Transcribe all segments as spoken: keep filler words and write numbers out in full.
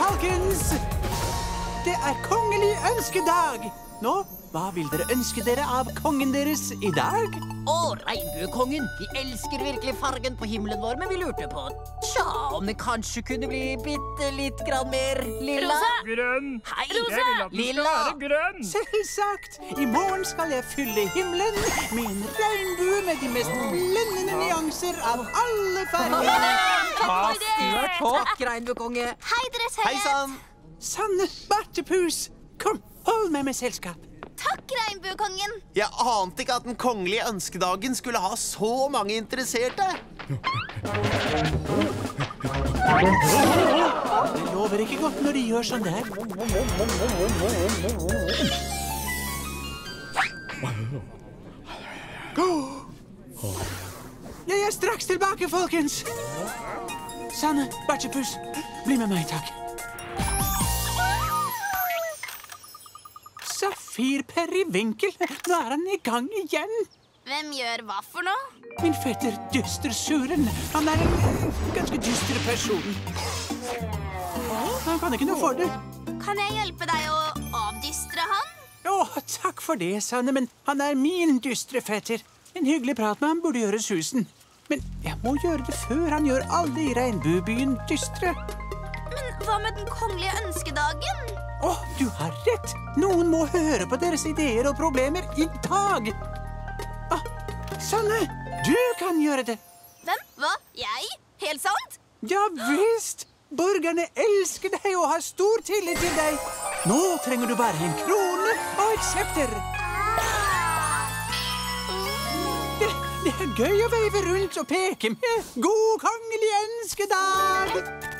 folkens! Det er kongelig ønskedag! Nå, hva vil dere ønske dere av kongen deres i dag? Å, regnbuekongen! Vi elsker virkelig fargen på himmelen vår, men vi lurte på tja, om det kanskje kunne bli bitte litt grann mer lilla? Rosa! Grønn! Hei, Rosa! Jeg vil at den lilla! skal være grønn! Selvsagt! I morgen skal jeg fylle himmelen med en regnbue med de mest blendende nyanser av alle farger. Takk, Takk, regnbuekonge! Hei, deres høyhet! Hei sann! Sanne Bartepus, kom, hold meg med selskap. Takk, regnbuekongen! Jeg ante ikke at den kongelige ønskedagen skulle ha så mange interesserte. Det lover ikke godt når de gjør sånn der. Jeg er straks tilbake, folkens. Sanne Bartepus, bli med meg, takk. Safir Perivinkel, nå er han i gang igjen. Hvem gjør hva for noe? Min fetter Dystersuren, han er en ganske dyster person. Han kan ikke noe for det. Kan jeg hjelpe deg å avdystre han? Åh, takk for det, Sanne, men han er min dystre fetter. En hyggelig prat med ham burde gjøre susen. Men jeg må gjøre det før han gjør alle i regnbuebyen dystre. Men hva med den kongelige ønskedagen? Åh, du har rett. Noen må høre på deres ideer og problemer i dag. Ah, Sanne, du kan gjøre det. Hvem? Hva? Jeg? Helt sant? Ja visst. Borgerne elsker deg og har stor tillit til deg. Nå trenger du bare en krone og et septer. Det, det er gøy å veive rundt og peke med. God kongelig ønskedag.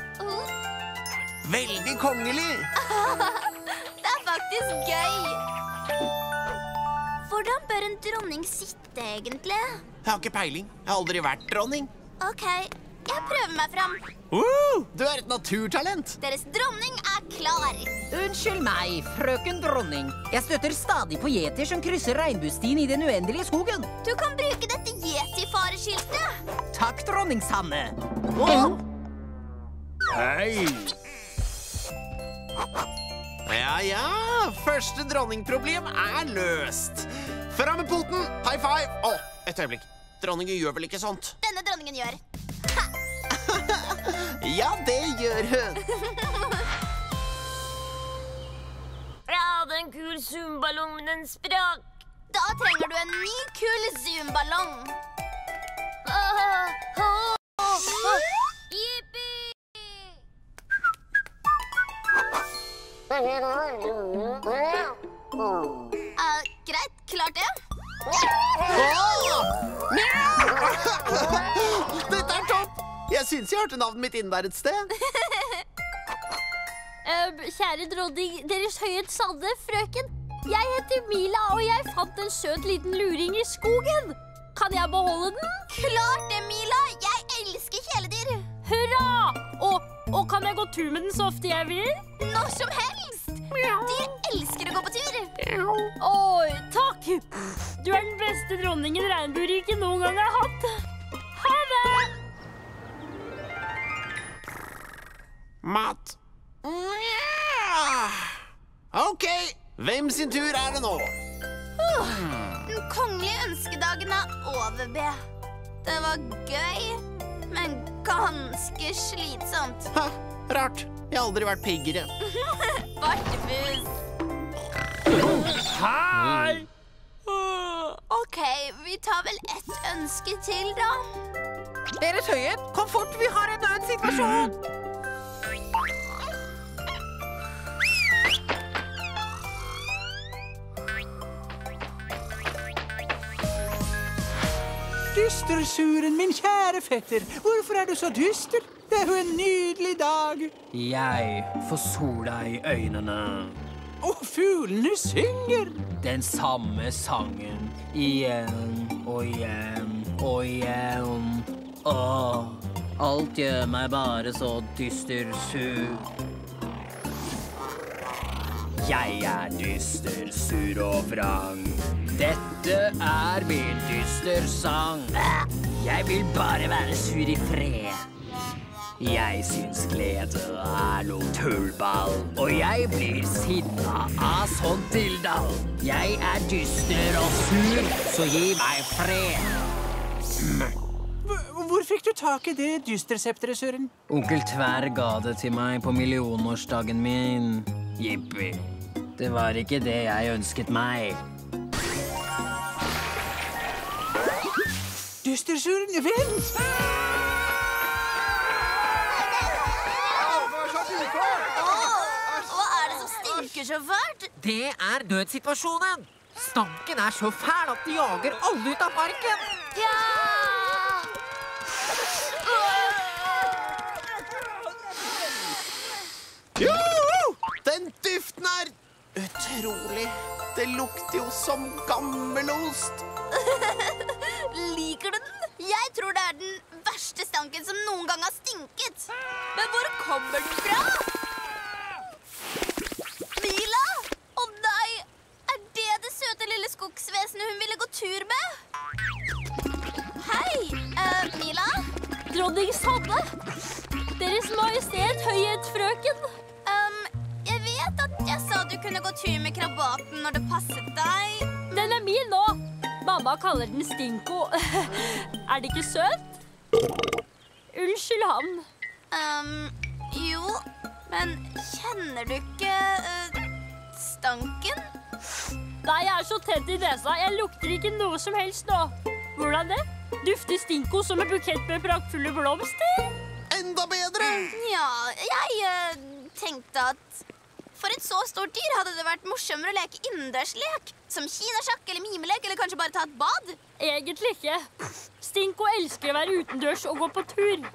Veldig kongelig. Det er faktisk gøy. Hvordan bør en dronning sitte, egentlig? Jeg har ikke peiling. Jeg har aldri vært dronning. Ok, jeg prøver meg fram. Uh, du er et naturtalent. Deres dronning er klar. Unnskyld meg, frøken dronning. Jeg støtter stadig på gjeter som krysser regnbuestien i den uendelige skogen. Du kan bruke dette yeti-fareskiltet. Takk, dronning Sanne. Åh! Hei! Ja, ja. Første dronningproblem er løst. Fram med poten. High five. Å, et øyeblikk. Dronningen gjør vel ikke sånt? Denne dronningen gjør. Ja, det gjør hun. Jeg hadde en kul zoomballong, men den sprakk. Da trenger du en ny kul zoomballong. Ah, ah, ah. Jippi! Uh, greit, klart det. Dette er topp. Jeg synes jeg hørte navnet mitt inne der et sted. Uh, kjære dronning, deres høyhet Sanne, frøken. Jeg heter Mila, og jeg fant en søt liten luring i skogen. Kan jeg beholde den? Klart det, Mila. Jeg elsker kjæledyr. Hurra! Og, og kan jeg gå tur med den så ofte jeg vil? Når som helst. Dyr elsker å gå på tur. Oi, takk. Du er den beste dronningen regnbueriket noen gang har hatt. Ha det! Mat. Ok, hvem sin tur er det nå? Uh, den kongelige ønskedagen er over, B. Det var gøy, men ganske slitsomt. Ha, rart. Jeg har aldri vært piggere. Bartepus. Hei! Uh, ok, vi tar vel ett ønske til, da. Deres høyhet, kom fort, vi har en nødsituasjon. Dystersuren, min kjære fetter. Hvorfor er du så dyster? Det er jo en nydelig dag. Jeg får sola i øynene. Og fuglene synger. Den samme sangen. Igjen og igjen og igjen. Åh, alt gjør meg bare så dystersur. Jeg er dyster, sur og vrang. Dette er min dystersang. Jeg vil bare være sur i fred. Jeg syns glede er noe tullball, og jeg blir sinna av sånn dilldall. Jeg er dyster og sur, så gi meg fred. Hvor, hvor fikk du tak i det dystersepteret, Søren? Onkel Tverr ga det til meg på millionårsdagen min. Jippi. Det var ikke det jeg ønsket meg. Dyster-Søren, vent! Hva er det som stinker så fælt? Det er dødssituasjonen. Stanken er så fæl at de jager alle ut av parken. Ja! Joho! Den duften er utrolig. Det lukter jo som gammelost. Liker du den? Jeg tror det er den verste stanken som noen gang har stinket. Men hvor kommer den fra? Mila? Å nei! Er det det søte lille skogsvesenet hun ville gå tur med? Hei, uh, Mila? Dronning Sanne! Deres Majestet, Høyhet, frøken. Um, jeg vet at jeg sa du kunne gå tur med krabaten når det passet deg. Den er min nå. Mamma kaller den Stinko. Er det ikke søt? Unnskyld han. Um, jo, men kjenner du ikke uh, stanken? Nei, jeg er så tett i nesa. Jeg lukter ikke noe som helst nå. Hvordan det? Dufter Stinko som en bukett med praktfulle blomster? Enda bedre! Ja, jeg uh, tenkte at for et så stort dyr hadde det vært morsommere å leke innendørslek. Som kinasjakk eller mimelek, eller kanskje bare ta et bad. Egentlig ikke. Stinko elsker å være utendørs og gå på tur.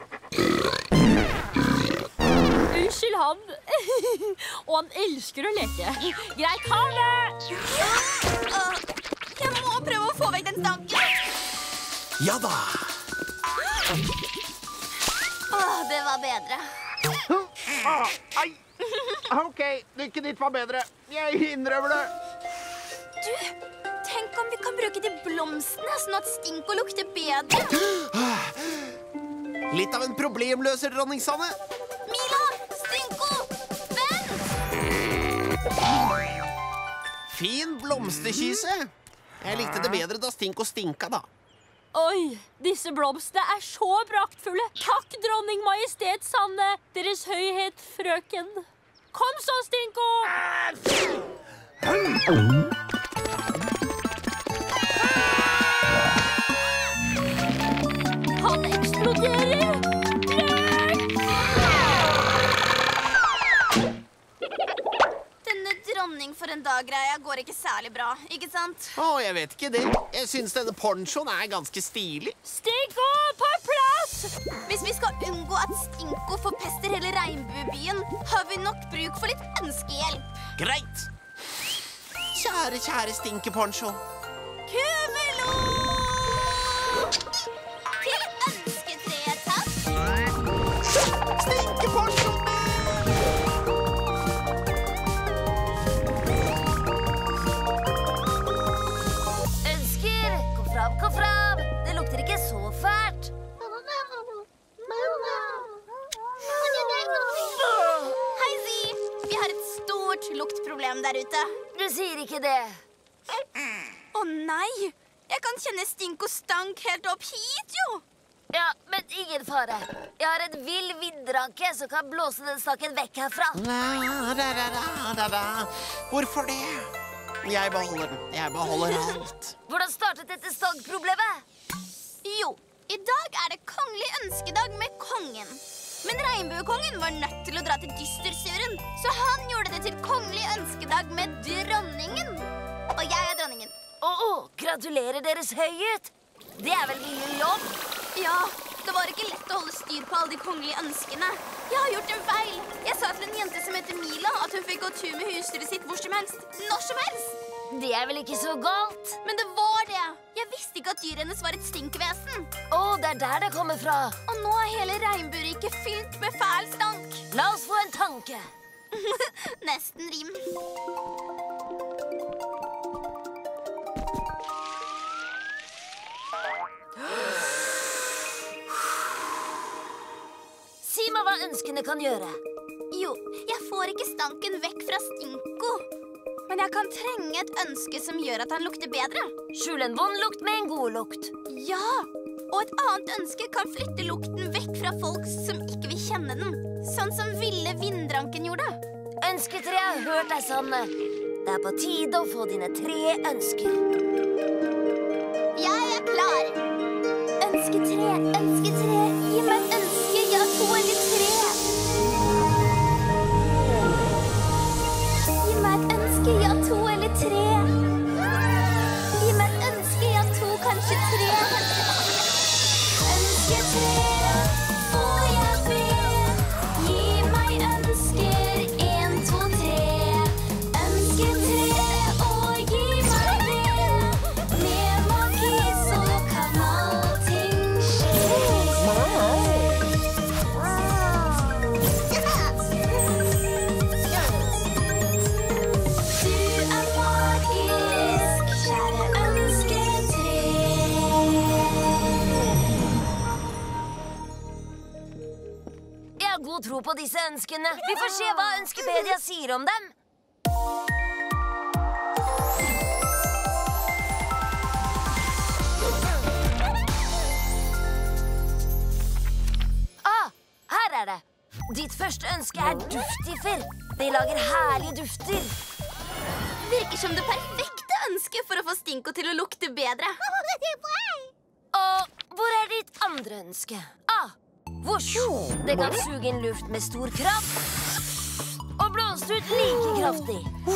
Unnskyld han. Og han elsker å leke. Greit, ha det! Uh, jeg må prøve å få vekk den stanken. Ja da! Åh, det var bedre. Ah, ai! Ok, lykken ditt var bedre. Jeg innrømmer det. Du, tenk om vi kan bruke de blomstene sånn at Stinko lukter bedre. Litt av en problemløser, dronning Sanne. Mila! Stinko! Vent! Fin blomsterkyse. Jeg likte det bedre da Stinko stinka, da. Oi, disse blomstene er så praktfulle. Takk, dronning Majestet Sanne, Deres Høyhet, frøken. Kom så, Stinko! Han eksploderer! Denne dronning for en dag-greia går ikke særlig bra, ikke sant? Å, jeg vet ikke det. Jeg synes denne ponchoen er ganske stilig. Stinko, på plass! Hvis vi skal unngå at Stinko forpester hele regnbuebyen, har vi nok bruk for litt ønskehjelp. Greit. Kjære, kjære stinkeponcho. Kumelo! Til ønsketreet, takk. Stinkeponcho! Ønsker, kom fram, kom fram. Det lukter ikke så fælt. Hei, Zi. Vi har et stort luktproblem der ute. Du sier ikke det. Å nei, jeg kan kjenne Stinko stank helt opp hit, jo. Ja, men ingen fare. Jeg har en vill vindranke som kan blåse den stakken vekk herfra. Da, da, da, da, da, da. Hvorfor det? Jeg beholder den. Jeg beholder alt. Hvordan startet dette stankproblemet? Jo, i dag er det kongelig ønskedag med kongen. Men regnbuekongen var nødt til å dra til Dystersuren, så han gjorde det til kongelig ønskedag med dronningen. Og jeg er dronningen. Åh, oh, gratulerer Deres Høyhet. Det er vel mye jobb? Ja, det var ikke lett å holde styr på alle de kongelige ønskene. Jeg har gjort en feil. Jeg sa til en jente som heter Mila at hun fikk gå tur med husdyret sitt hvor som helst. Når som helst. Det er vel ikke så galt? Men det var det. Jeg visste ikke at dyret hennes var et stinkvesen. Å, oh, det er der det kommer fra. Og nå er hele regnbueriket fylt med fæl stank. La oss få en tanke. Nesten rim. Si meg ønskene kan gjøre. Jo, jeg får ikke stanken vekk fra Stinko. Men jeg kan trenge et ønske som gjør at han lukter bedre. Skjul en vond lukt med en god lukt. Ja, og et annet ønske kan flytte lukten vekk fra folk som ikke vil kjenne den. Sånn som ville vindranken gjorde. Ønsketre har hørt deg, Sanne. Det er på tide å få dine tre ønsker. Jeg er klar. Ønske tre, ønske tre. Gi meg et ønske, ja, to eller tre. Gi meg et ønske, ja, to eller tre. Gi meg et ønske, ja, to, kanskje tre. Ønske tre, får jeg be. Gi meg ønsker, en, to, tre. Ønske tre, og gi meg det. Med magi så kan allting skje. Du er magisk, kjære ønske tre. Jeg har god tro på disse ønskene. Vi får se hva Ønskepedia sier om dem. Ah, her er det. Ditt første ønske er duftiffer. De lager herlige dufter. Virker som det perfekte ønsket for å få Stinko til å lukte bedre. Og hvor er ditt andre ønske? Ah, vosj. Det kan suge inn luft med stor kraft og blåse ut like kraftig.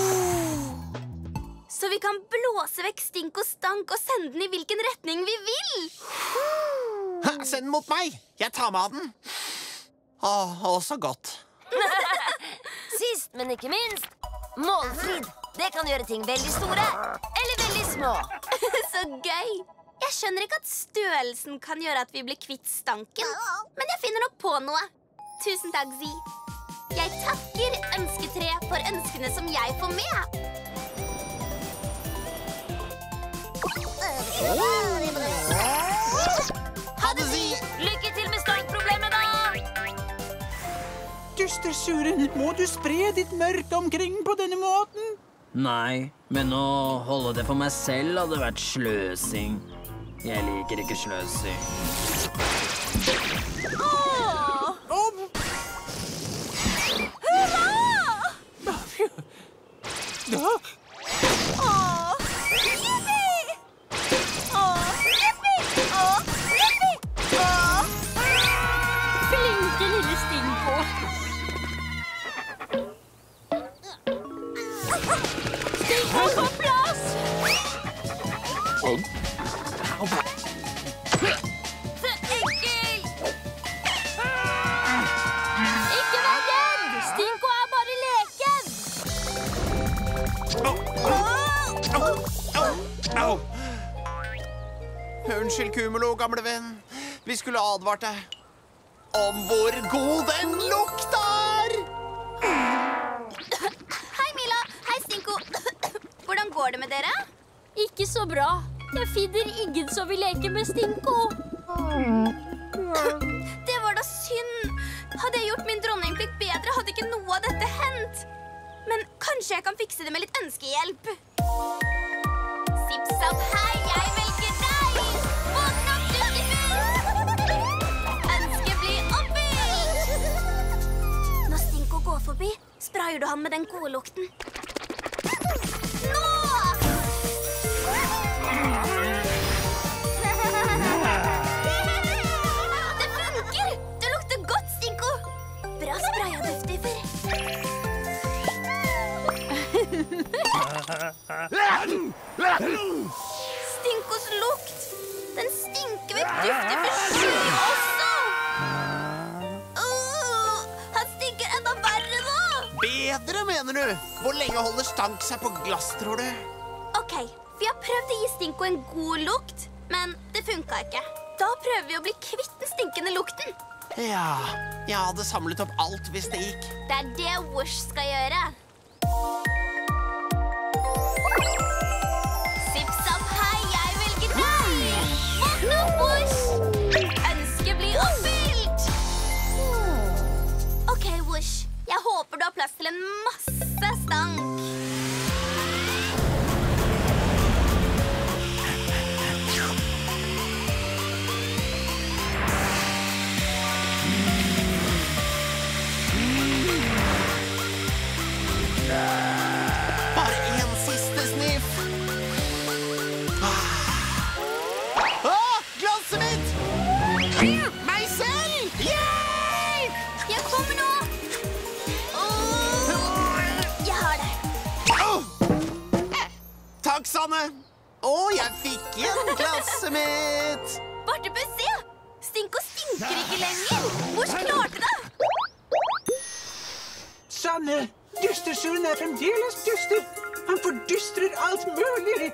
Så vi kan blåse vekk Stinkos stank og sende den i hvilken retning vi vil. Ha, send den mot meg. Jeg tar med av den. Åh, å, så godt. Sist, men ikke minst, målfrid. Det kan gjøre ting veldig store eller veldig små. Så gøy. Jeg skjønner ikke at størrelsen kan gjøre at vi blir kvitt stanken. Men jeg finner nok på noe. Tusen takk, Zi. Jeg takker ønsketre for ønskene som jeg får med. Ha det, Zi. Lykke til med stankproblemet, da! Dystersuren, må du spre ditt mørke omkring på denne måten? Nei, men å holde det for meg selv hadde vært sløsing. Jeg liker ikke sløsing. Ja. Flinke lille Stinko. Stinko på plass! Så ekkelt! Ikke vær redd! Stinko er bare leken. Au! Unnskyld, Kumulo, gamle venn. Vi skulle advart deg om hvor god den lukter! Hei, Mila. Hei, Stinko. Hvordan går det med dere? Ikke så bra. Jeg finner ingen som vil leke med Stinko. Det var da synd. Hadde jeg gjort min dronningplikt bedre, hadde ikke noe av dette hendt. Men kanskje jeg kan fikse det med litt ønskehjelp. Sipp, sapp, hei, jeg velger deg. Våkn opp, Duftifur. Ønsket blir oppfylt. Når Stinko går forbi, sprayer du han med den gode lukten. Nå! Det funker! Du lukter godt, Stinko. Bra spraya, Duftifur. Stinkos lukt. Den stinker vekk Duftifurs sky også. Uh, han stinker enda verre nå. Bedre, mener du? Hvor lenge holder stank seg på glass, tror du? Ok, vi har prøvd å gi Stinko en god lukt, men det funket ikke. Da prøver vi å bli kvitt den stinkende lukten. Ja, jeg hadde samlet opp alt hvis det gikk. Det er det Whoosh skal gjøre. Sipp, sapp, hei, jeg velger deg. Våkn opp, Whoosh. Ønsket blir oppfylt. Ok, Takk, Sanne. Å, jeg fikk igjen glasset mitt. Bartebø, se! Stinko stinker ikke lenger. Vors klarte det. Sanne, dystersuren er fremdeles dyster. Han fordystrer alt mulig.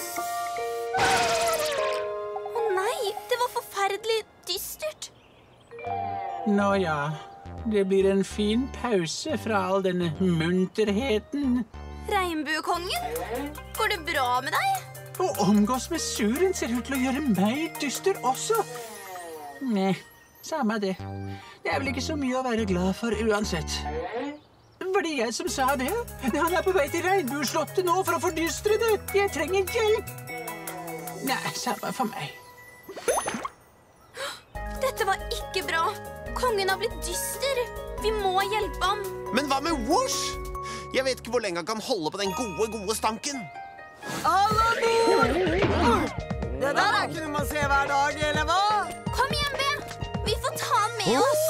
Å nei, det var forferdelig dystert. Nå ja, det blir en fin pause fra all denne munterheten. Regnbuekongen, går det bra med deg? Å omgås med suren ser ut til å gjøre meg dyster også. Nei, samme det. Det er vel ikke så mye å være glad for uansett. Var det jeg som sa det? Han er på vei til Regnbueslottet nå for å fordystre det. Jeg trenger hjelp. Nei, samme for meg. Dette var ikke bra. Kongen har blitt dyster. Vi må hjelpe ham. Men hva med Whoosh? Jeg vet ikke hvor lenge han kan holde på den gode, gode stanken. Alle bord! Det der er ikke noe man ser hver dag, eller hva? Kom igjen, B. Vi får ta han med oss.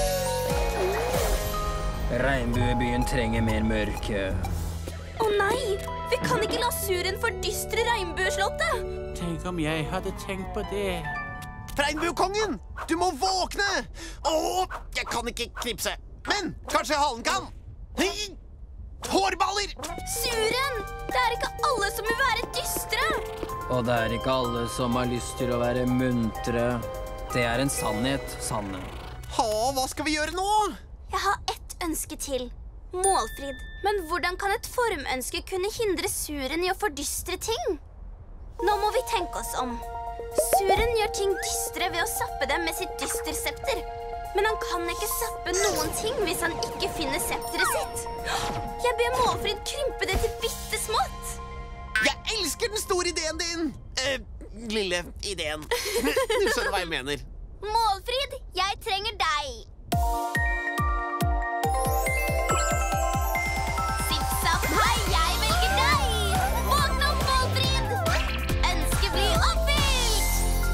Regnbuebyen trenger mer mørke. Å nei, vi kan ikke la suren fordystre Regnbueslottet. Tenk om jeg hadde tenkt på det. Regnbuekongen, du må våkne! Åh, jeg kan ikke knipse. Men kanskje halen kan? Hei! Hårballer! Suren! Det er ikke alle som vil være dystre. Og det er ikke alle som har lyst til å være muntre. Det er en sannhet, Sanne. Ha, hva skal vi gjøre nå? Jeg har ett ønske til. Målfrid. Men hvordan kan et formønske kunne hindre suren i å fordystre ting? Nå må vi tenke oss om. Suren gjør ting dystre ved å sappe dem med sitt dystersepter. Men han kan ikke sappe noen ting hvis han ikke finner septeret sitt. Jeg ber Målfrid krympe det til bitte smått. Jeg elsker den store ideen din. Eh, lille ideen. Du skjønner hva jeg mener. Målfrid, jeg trenger deg. Sipp-sapp, hei, jeg velger deg. Våkne opp, Målfrid. Ønsket blir oppfylt.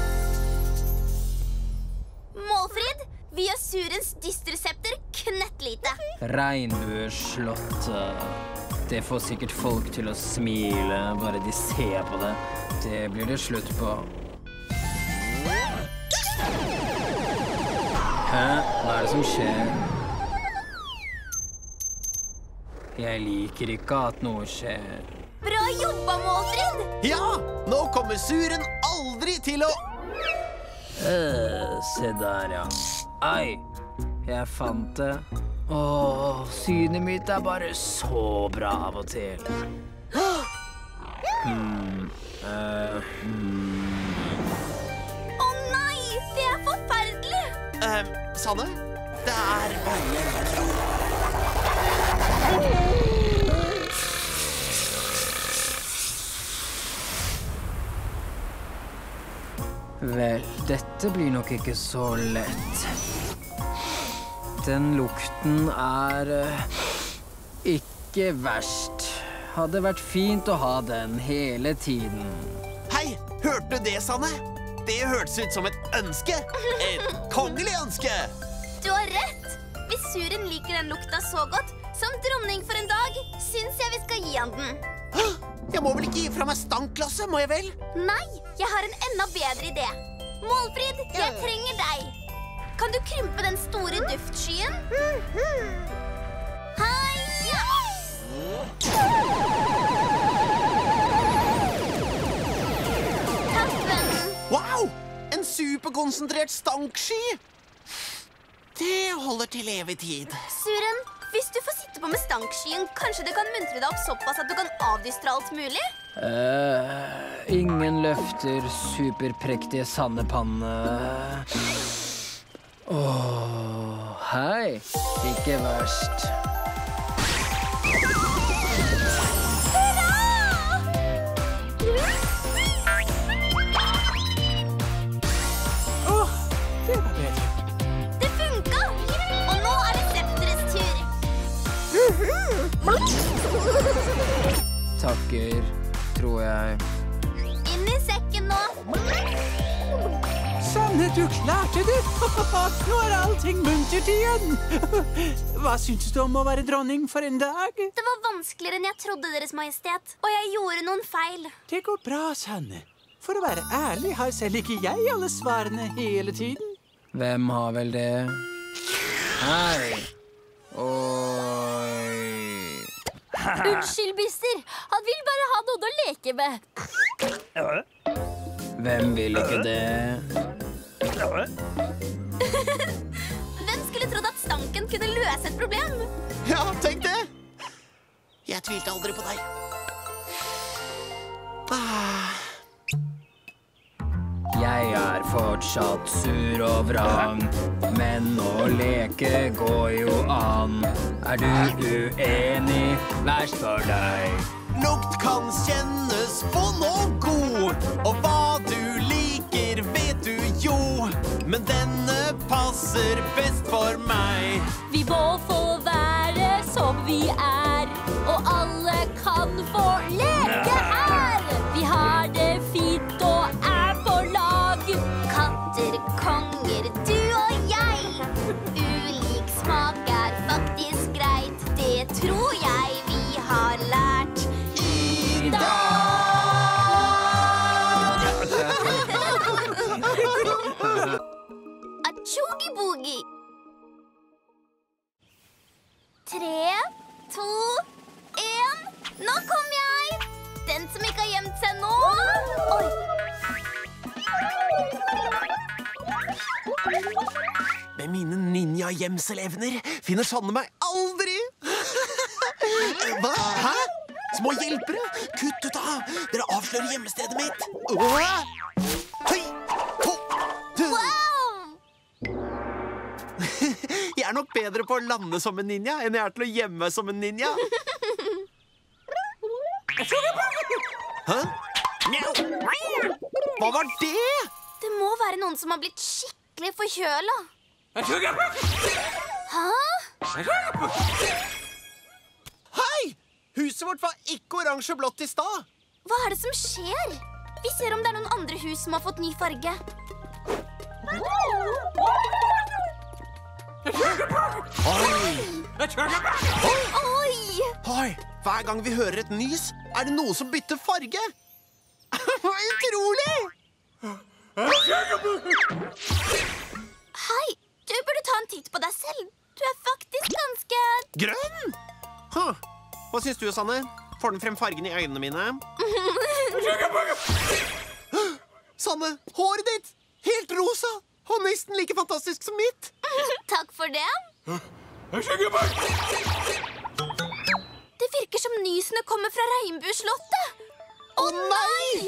Målfrid, vi gjør surens dystersepter knøttlite. Regnbueslottet. Det får sikkert folk til å smile, bare de ser på det. Det blir det slutt på. Hæ? Hva er det som skjer? Jeg liker ikke at noe skjer. Bra jobba, Målfrid! Ja, nå kommer suren aldri til å... Øh, se der, ja. Ai, jeg fant det. Åh, synet mitt er bare så bra av og til. Hmm, uh, hmm. Å nei, det er forferdelig! Eh, Sanne, det er bare jeg tror. Vel, dette blir nok ikke så lett. Den lukten er uh, ikke verst. Hadde vært fint å ha den hele tiden. Hei, hørte du det, Sanne? Det hørtes ut som et ønske. Et kongelig ønske. Du har rett. Hvis suren liker den lukta så godt, som dronning for en dag, syns jeg vi skal gi han den. Jeg må vel ikke gi fra meg stankglasset, må jeg vel? Nei, jeg har en enda bedre idé. Målfrid, jeg trenger deg. Kan du krympe den store duftskyen? Heia! Takk, vennen. Wow! En superkonsentrert stanksky! Det holder til evig tid. Suren, hvis du får sitte på med stankskyen, kanskje det kan muntre deg opp såpass at du kan avdystre alt mulig? Uh, ingen løfter, superprektige sandepanne. Åh, hei. Ikke verst. Åh, det var bedre. Det funka! Og nå er det septerets tur. Takker, tror jeg. Inn i sekken nå. Sanne, du klarte det! Nå er allting muntert igjen! Hva syns du om å være dronning for en dag? Det var vanskeligere enn jeg trodde, Deres Majestet. Og jeg gjorde noen feil. Det går bra, Sanne. For å være ærlig har selv ikke jeg alle svarene hele tiden. Hvem har vel det? Hei. Oi. Unnskyld, Bister. Han vil bare ha noen å leke med. Hvem vil ikke det? Hvem skulle trodd at stanken kunne løse et problem? Ja, tenk det! Jeg tvilte aldri på deg. Ah. Jeg er fortsatt sur og vrang, men å leke går jo an. Er du uenig? Verst for deg. Lukt kan kjennes vond og god, og hva du liker vet du jo. Men denne passer best for meg. Vi må få være som vi er, og alle kan få leke her. Vi har det fint og er på lag. Katter, konger, du og jeg. Ulik smak er faktisk greit. Det tror jeg vi har lært i dag. Achogi-bogi. Tre, to, en. Nå kom jeg! Den som ikke har gjemt seg nå. Oi. Med mine ninja-gjemselevner finner Sanne meg aldri. Hva? Hæ? Små hjelpere? Kutt ut da! Dere avslører gjemmestedet mitt. Hei! Ho! Du. Jeg er nok bedre på å lande som en ninja enn jeg er til å gjemme som en ninja. Hæ? Mjau! Hva var det? Det må være noen som har blitt skikkelig forkjøla. Hæ? Hei! Huset vårt var ikke oransje blått i stad. Hva er det som skjer? Vi ser om det er noen andre hus som har fått ny farge. Oi! Oi! Oi! Hver gang vi hører et nys, er det noe som bytter farge. Utrolig! Hei, du burde ta en titt på deg selv. Du er faktisk ganske... Grønn? Huh. Hva syns du, Sanne? Får den frem fargen i øynene mine? Sanne, håret ditt! Helt rosa! Og nesten like fantastisk som mitt. Takk for det. Det virker som nysene kommer fra Regnbueslottet. Å nei!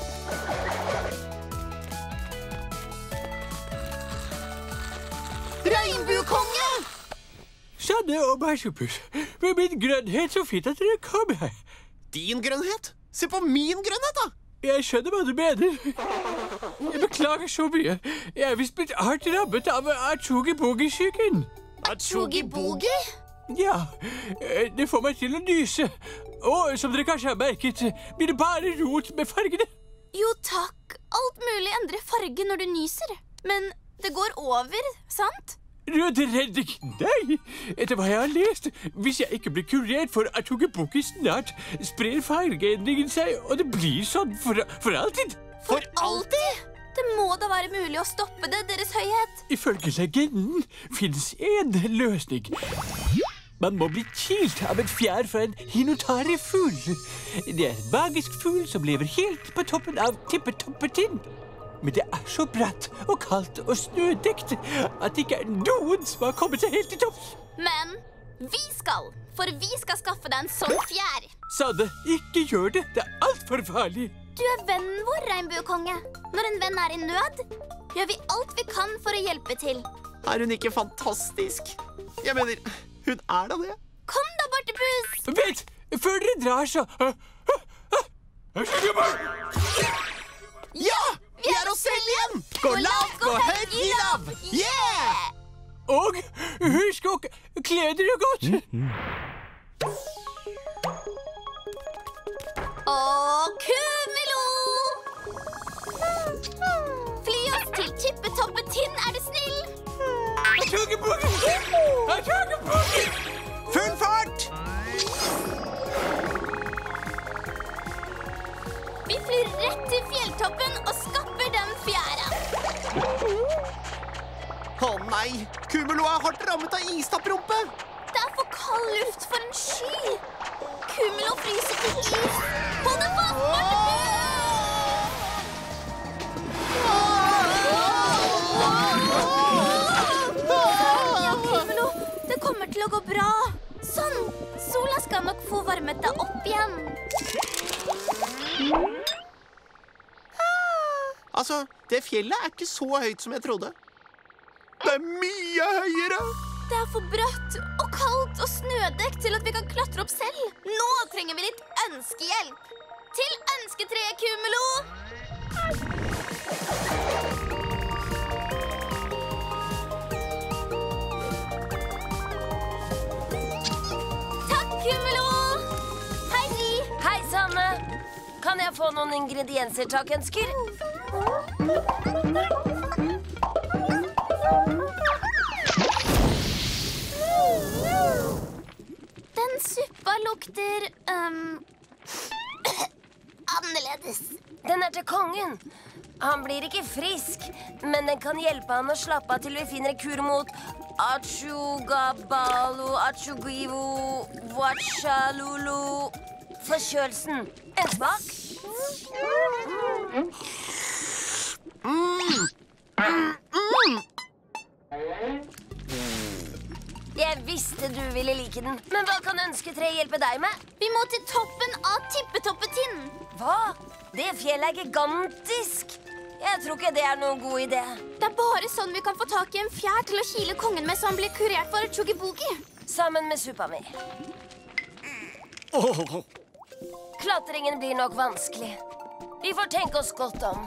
Regnbuekonge! Sanne og Marsupus, med min grønnhet så fint at dere kom her. Din grønnhet? Se på min grønnhet, da! Jeg skjønner hva du mener. Jeg beklager så mye. Jeg er vist blitt hardt rammet av Achogi-bogi-syken. Achogi-bogi? Ja, det får meg til å nyse. Og som dere kanskje har merket, blir det bare rot med fargene. Jo takk, alt mulig endrer farge når du nyser. Men det går over, sant? Rødreddik, nei! Etter hva jeg har lest, hvis jeg ikke blir kurert for Achogi-bogi snart, sprer fargeendringen seg, og det blir sånn for, for alltid. For alltid? Det må da være mulig å stoppe det, Deres Høyhet. Ifølge legenden finnes en løsning. Man må bli kilt av en fjær fra en hinotari-fugl. Det er en magisk fugl som lever helt på toppen av tippetoppetinn. Men det er så bratt og kaldt og snødekt at det ikke er noen som har kommet seg helt til topps. Men vi skal, for vi skal skaffe deg en sånn fjær. Sanne, ikke gjør det. Det er alt for farlig. Du er vennen vår, Regnbuekonge. Når en venn er i nød, gjør vi alt vi kan for å hjelpe til. Er hun ikke fantastisk? Jeg mener, hun er da det. Kom da, Bartepus! Vent, før dere drar så... Ja! Vi er oss selv igjen! Gå lavt, gå høyt, gi lav! Yeah! Og husk å kle dere godt. Og Kumelo! Fly oss til Chip Vi flyr rett til fjelltoppen og skapper den fjæra. Å nei, Kumulo er hardt rammet av istapprumpe. Det er for kald luft for en sky. Kumulo fryser til is. Hold deg fast, Barteby! Ja, Kumulo, det kommer til å gå bra. Sånn, sola skal nok få varmet deg opp igjen. Altså, det fjellet er ikke så høyt som jeg trodde. Det er mye høyere. Det er for bratt og kaldt og snødekt til at vi kan klatre opp selv. Nå trenger vi litt ønskehjelp. Til ønsketreet, Kumulo! Takk, Kumulo! Hei, Ri. Hei, Sanne. Kan jeg få noen ingredienser, takk, ønsker? Den suppa lukter um, annerledes. Den er til kongen. Han blir ikke frisk, men den kan hjelpe han å slappe av til vi finner kur mot Achugabalu, Achugivu, Wachalulu. Forkjølelsen. En smak? Mm. Mm. Jeg visste du ville like den. Men hva kan ønsketreet hjelpe deg med? Vi må til toppen av Tippetoppetind. Hva? Det fjellet er gigantisk. Jeg tror ikke det er noen god idé. Det er bare sånn vi kan få tak i en fjær til å kile kongen med så han blir kurert for Chugibugi. Sammen med suppa mi. Klatringen blir nok vanskelig. Vi får tenke oss godt om.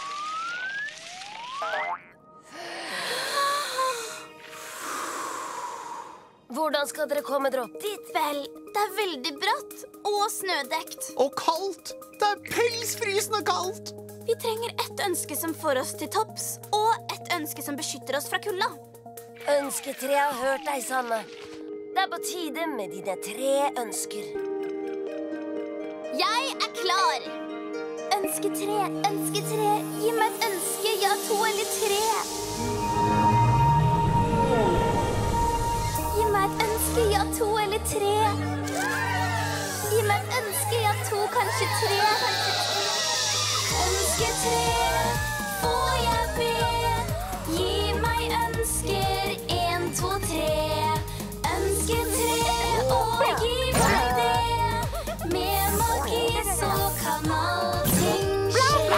Hvordan skal dere komme dere opp dit? Vel, det er veldig bratt og snødekt. Og kaldt. Det er pelsfrysende kaldt. Vi trenger ett ønske som får oss til topps, og ett ønske som beskytter oss fra kulda. Ønsketreet har hørt deg, Sanne. Det er på tide med dine tre ønsker. Jeg er klar. Ønsketre, ønsketre, gi meg et ønske, ja, to eller tre. Gi meg et ønske, ja, to eller tre. Gi meg et ønske, ja, to, kanskje tre. Ønsketre, får jeg be. Gi meg ønsker, en, to, tre. Ønsketre, og gi meg det. Med magi så kan allting skje.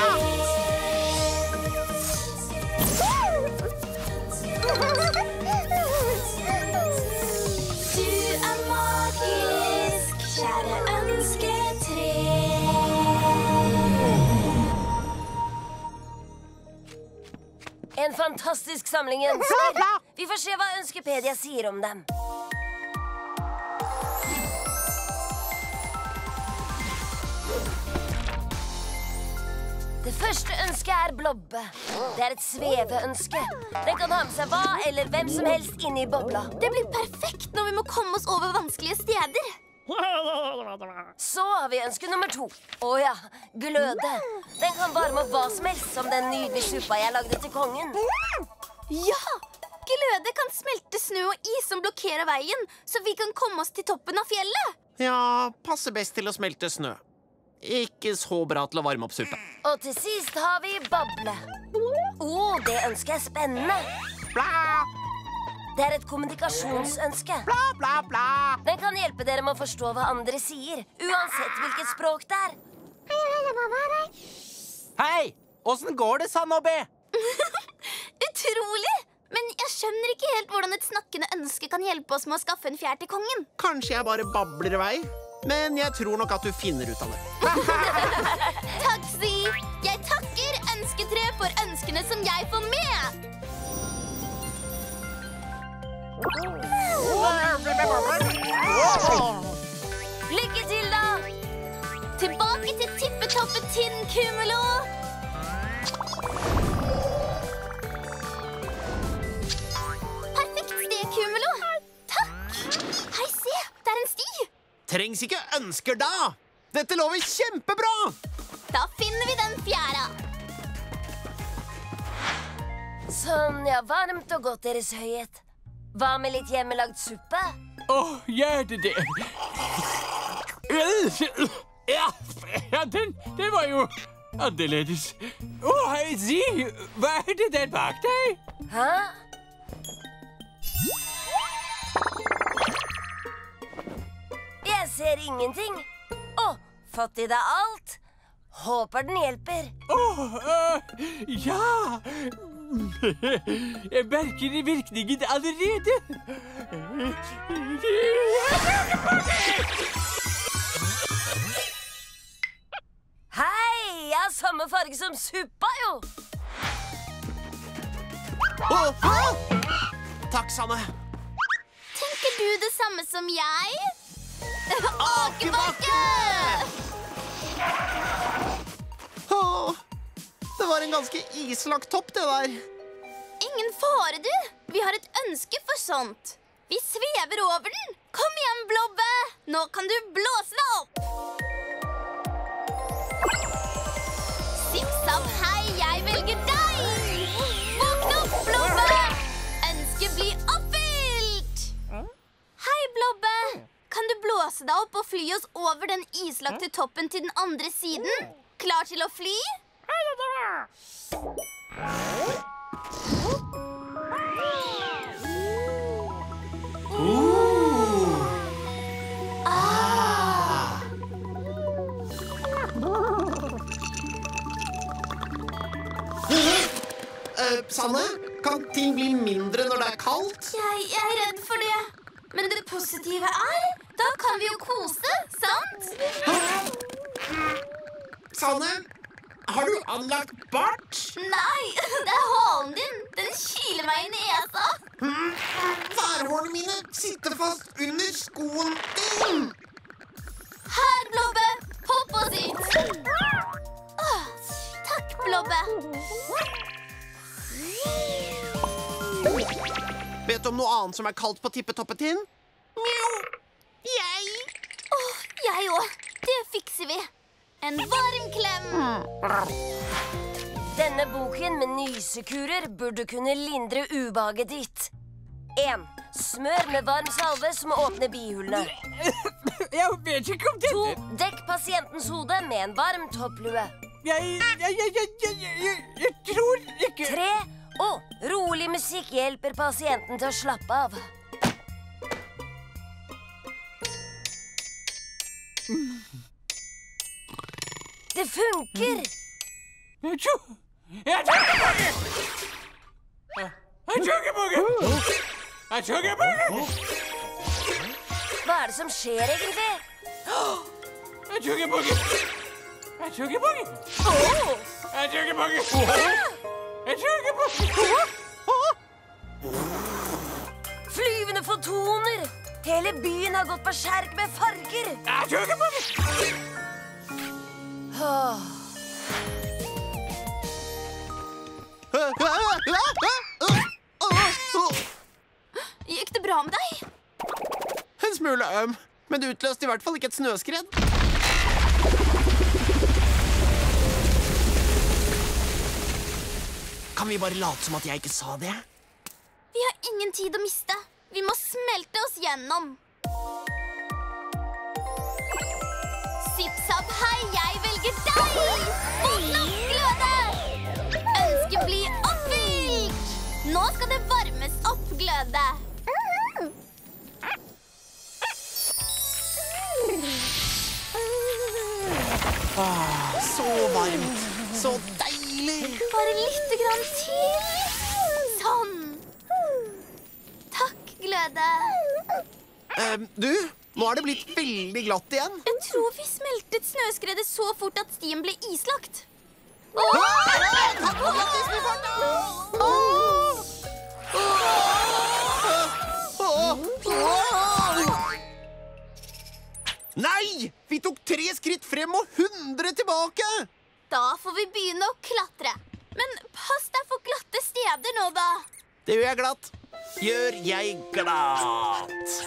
Du er magisk, kjære ønsketre. En fantastisk samling ønsker. Vi får se hva Ønskepedia sier om dem. Det første ønsket er Blobbe. Det er et sveveønske. Den kan ha med seg hva eller hvem som helst inne i bobla. Det blir perfekt når vi må komme oss over vanskelige steder. Så har vi ønske nummer to. Å ja, gløde. Den kan varme opp hva som helst, som den nydelige suppa jeg lagde til kongen. Ja! Gløde kan smelte snø og is som blokkerer veien, så vi kan komme oss til toppen av fjellet. Ja, passer best til å smelte snø. Ikke så bra til å varme opp suppa. Og til sist har vi Bable. Å, det ønsket er spennende. Bla! Det er et kommunikasjonsønske. Bla, bla, bla. Den kan hjelpe dere med å forstå hva andre sier, uansett hvilket språk det er. Hei! Åssen går det, Sanne og Be? Utrolig! Men jeg skjønner ikke helt hvordan et snakkende ønske kan hjelpe oss med å skaffe en fjær til kongen. Kanskje jeg bare babler i vei, men jeg tror nok at du finner ut av det. Takk, Si! Jeg takker ønsketre for ønskene som jeg får med! Lykke til, da! Tilbake til Tippetoppetind, Kumulo! Perfekt sted, Kumulo! Takk! Hei, se! Det er en sti! Trengs ikke ønsker da! Dette lover kjempebra! Da finner vi den fjæra. Sånn, ja, varmt og godt, Deres høyhet. Hva med litt hjemmelagd suppe? Åh, gjerne det. Ja, ja den, den var jo annerledes. Åh, hei, si, hva er det der bak deg? Hæ? Jeg ser ingenting. Å, fått i deg alt. Håper den hjelper. Åh, øh, ja. Jeg merker virkningen allerede. Hei, jeg har samme farge som suppa, jo. Åh, åh! Takk, Sanne. Tenker du det samme som jeg? Akebakke! Åh, det var en ganske islagt topp, det der. Ingen fare, du. Vi har et ønske for sånt. Vi svever over den. Kom igjen, Blobbe. Nå kan du blåse deg opp. Sipp-sapp, hei, jeg velger deg. Våkn opp, Blobbe. Ønsket blir oppfylt. Hei, Blobbe. Kan du blåse deg opp og fly oss over den islagte toppen til den andre siden? Klar til å fly? Ah. Uh, Sanne, kan ting bli mindre når det er kaldt? Jeg, jeg er redd for det. Men det positive er, da kan vi jo kose, sant? Sanne, har du anlagt bart? Nei, det er halen din. Den kiler meg i nesa. Hmm. Værhårene mine sitter fast under skoen din. Her, Blobbe. Hopp og sitt. Åh, takk, Blobbe. Vet du om noe annet som er kaldt på tippetoppen din? Mjau. Jeg. Åh, jeg òg. Det fikser vi. En varm klem. Denne boken med nysekurer burde kunne lindre ubehaget ditt. En. Smør med varm salve som åpner bihulene. Jeg vet ikke om dette. To. Dekk pasientens hode med en varm topplue. Jeg, jeg, jeg, jeg, jeg, jeg, jeg tror ikke... Tre. Og rolig musikk hjelper pasienten til å slappe av. Det funker! Jeg tror... Jeg tror ikke på det! Jeg tror ikke på det! Jeg tror ikke på det! Hva er det som skjer egentlig? Jeg tror ikke på det! Jeg tror ikke på det! Jeg tror ikke på det! Jeg tror ikke på det! Flyvende fotoner! Hele byen har gått berserk med farger! Jeg tror ikke på det! Åh. Gikk det bra med deg? En smule øm, men det utløste i hvert fall ikke et snøskred. Kan vi bare late som at jeg ikke sa det? Vi har ingen tid å miste. Vi må smelte oss gjennom. Sipp-sapp, hei, jeg velger deg! Våkn opp, gløde! Ønsket blir oppfylt! Nå skal det varmes opp, gløde. Ah, så varmt, så deilig. Bare litt grann til. Sånn. Takk, gløde. Eh, du, nå er det blitt veldig glatt igjen. Jeg tror vi smeltet snøskredet så fort at stien ble islagt. Åh! Nei! Vi tok tre skritt frem og hundre tilbake! Da får vi begynne å klatre. Men pass deg for glatte steder nå, da. Det gjør jeg glatt. Gjør jeg glatt.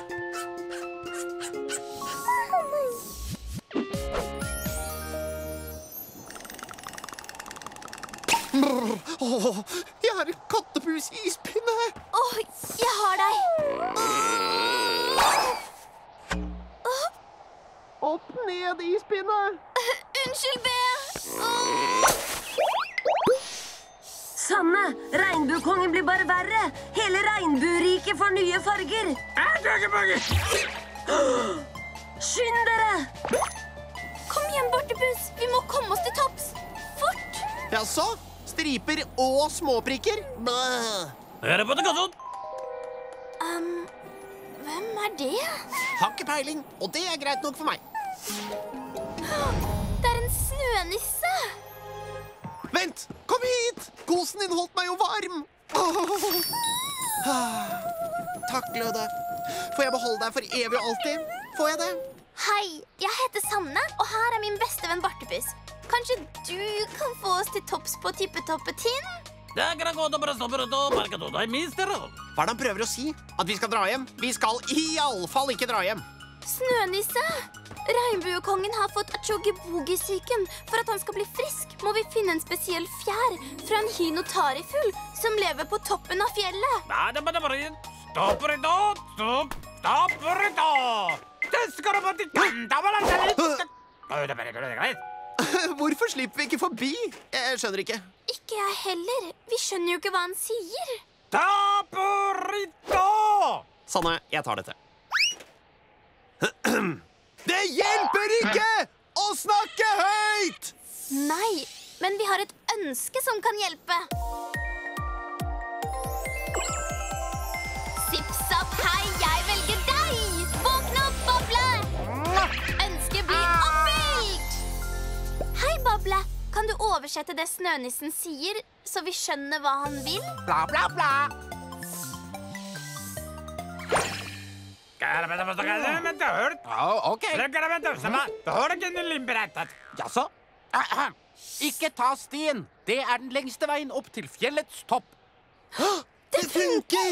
Åh, jeg har en kattepus-ispinne. Åh, jeg har deg. Opp ned, ispinne. Unnskyld, B. Sanne, regnbuekongen blir bare verre. Hele regnbueriket får nye farger. Skynd dere! Kom igjen, Bartepus. Vi må komme oss til topps. Fort. Jaså? Striper og småprikker? Um, hvem er det? Har ikke peiling, og det er greit nok for meg. Det er en snønisse. Vent, kom hit! Kosen din holdt meg jo varm. Takk, Gløde. Får jeg beholde deg for evig og alltid? Får jeg det? Hei, jeg heter Sanne, og her er min beste venn Bartepus. Kanskje du kan få oss til topps på tippetoppetinn? Hva er det han prøver å si? At vi skal dra hjem? Vi skal i alle fall ikke dra hjem. Snønisse! Regnbuekongen har fått Achogi-bogi-syken. For at han skal bli frisk, må vi finne en spesiell fjær fra en hinotarifugl som lever på toppen av fjellet. Hvorfor slipper vi ikke forbi? Jeg skjønner ikke. Ikke jeg heller. Vi skjønner jo ikke hva han sier. Sanne, jeg tar dette. Det hjelper ikke å snakke høyt! Nei, men vi har et ønske som kan hjelpe. Sipp-sapp, hei, jeg velger deg! Våkne opp, Boble! Ønsket blir oppfylt! Hei, Boble. Kan du oversette det snønissen sier, så vi skjønner hva han vil? Bla, bla, bla. Ja, ok. Jaså? Ikke ta stien. Det er den lengste veien opp til fjellets topp. Det funker!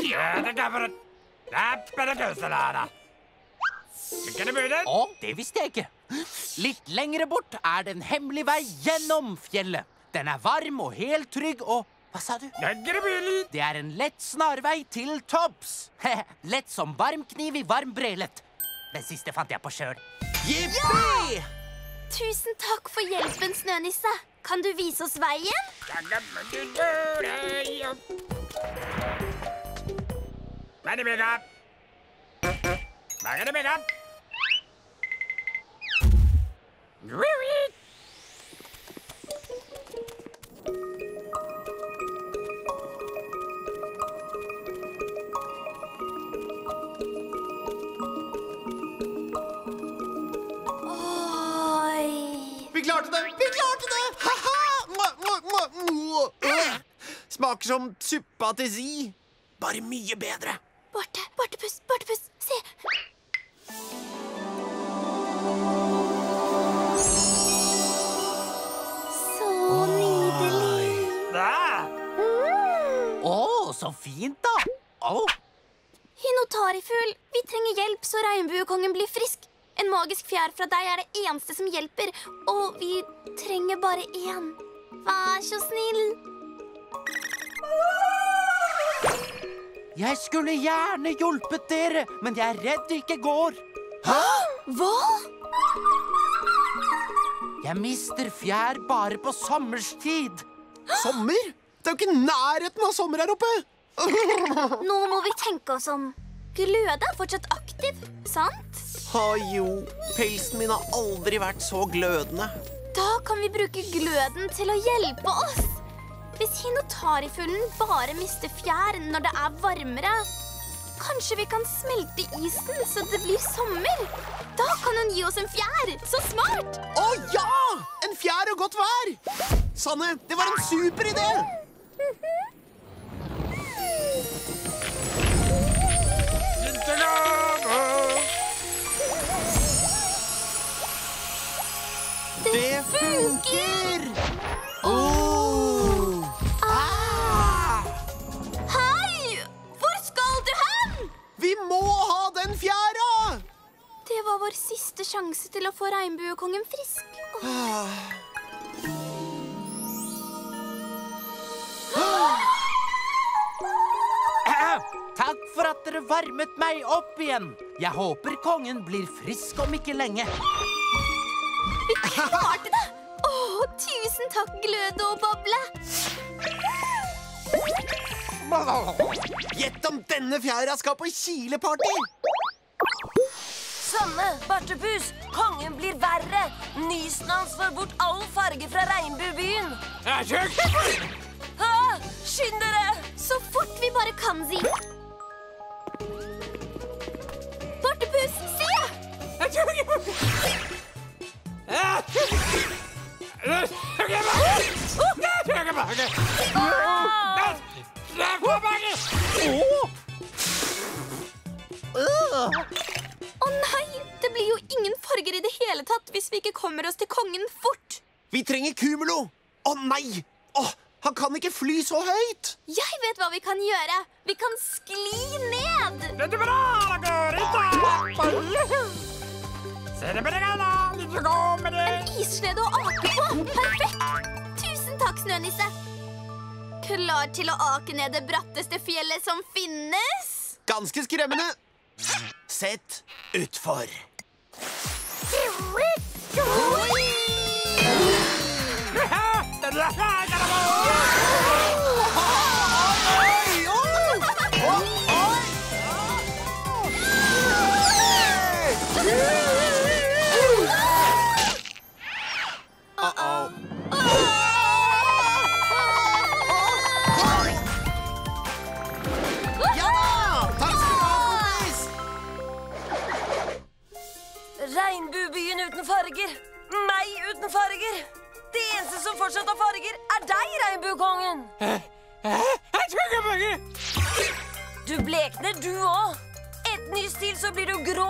Å, det visste jeg ikke. Litt lengre bort er det en hemmelig vei gjennom fjellet. Den er varm og helt trygg og... Hva sa du? Det er en lett snarvei til topps. Lett som varm kniv i varm brelet. Den siste fant jeg på selv. Jippi! Tusen takk for hjelpen, Snønisse. Kan du vise oss veien? Vi klarte det! Vi klarte det! Ha-ha! Smaker som suppa til Zi. Bare mye bedre. Borte, Bartepus, Bartepus, se! Så nydelig. Å, så fint da. Å. Hinotarifugl, vi trenger hjelp så regnbuekongen blir frisk. En magisk fjær fra deg er det eneste som hjelper, og vi trenger bare én. Vær så snill. Jeg skulle gjerne hjulpet dere, men jeg er redd det ikke går. Hæ? Hva? Jeg mister fjær bare på sommerstid. Sommer? Det er jo ikke nærheten av sommer her oppe. Nå må vi tenke oss om. Gløde er fortsatt aktiv, sant? Ha jo, pelsen min har aldri vært så glødende. Da kan vi bruke gløden til å hjelpe oss. Hvis hinotarifuglen bare mister fjær når det er varmere, kanskje vi kan smelte isen så det blir sommer. Da kan hun gi oss en fjær. Så smart! Å ja! En fjær og godt vær! Sanne, det var en super idé! Det funker! Oh. Ah. Hei! Hvor skal du hen? Vi må ha den fjæra! Det var vår siste sjanse til å få regnbuekongen frisk. Oh. for at dere varmet meg opp igjen. Jeg håper kongen blir frisk om ikke lenge. Vi klarte det! Åh, tusen takk, Gløde og Bable. Gjett om denne fjæra skal på kileparty! Sanne, Bartepus, kongen blir verre. Nysen hans får bort all farge fra regnbuebyen. Ah, skynd dere! Så fort vi bare kan, si. Bartepus, se! Å nei, det blir jo ingen farger i det hele tatt hvis vi ikke kommer oss til kongen fort. Vi trenger Kumulo! Å nei! Åh, han kan ikke fly så høyt! Jeg vet hva vi kan gjøre. Vi kan skli ned. En isslede å ake på. Perfekt. Tusen takk, Snønisse. Klar til å ake ned det bratteste fjellet som finnes? Ganske skremmende. Sett utfor. Uh-oh. Regnbuebyen uten farger. Meg uten farger. Det eneste som fortsatt har farger, er deg, regnbuekongen. Du blekner, du også. Et ny stil, så blir du grå.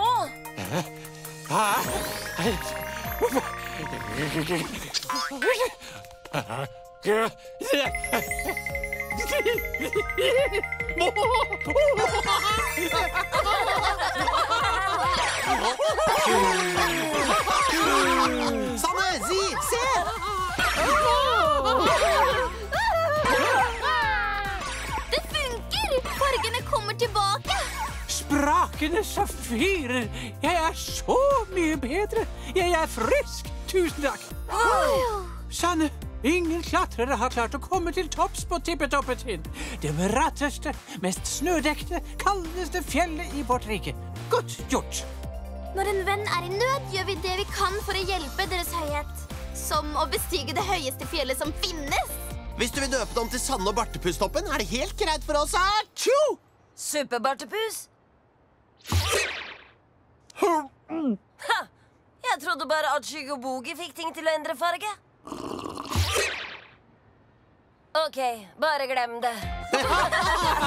Sanne, si, se! Det funker! Fargene kommer tilbake. Sprakende safirer. Jeg er så mye bedre. Jeg er frisk. Tusen takk. Sanne, ingen klatrere har klart å komme til topps på tippetoppet hin. Det bratteste, mest snødekte, kaldeste fjellet i vårt rike. Godt gjort. Når en venn er i nød, gjør vi det vi kan for å hjelpe deres høyhet. Som å bestige det høyeste fjellet som finnes. Hvis du vil døpe dem til Sanne og Bartepustoppen, er det helt greit for oss. Tjo! Super-Bartepus. Ha! Jeg trodde bare at Skygobogi fikk ting til å endre farge. Ok, bare glem det.